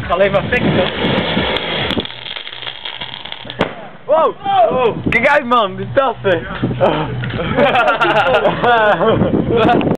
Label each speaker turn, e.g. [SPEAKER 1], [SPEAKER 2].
[SPEAKER 1] ga alleen maar fixen.
[SPEAKER 2] Wow! Oh. Kijk uit man, de tassen!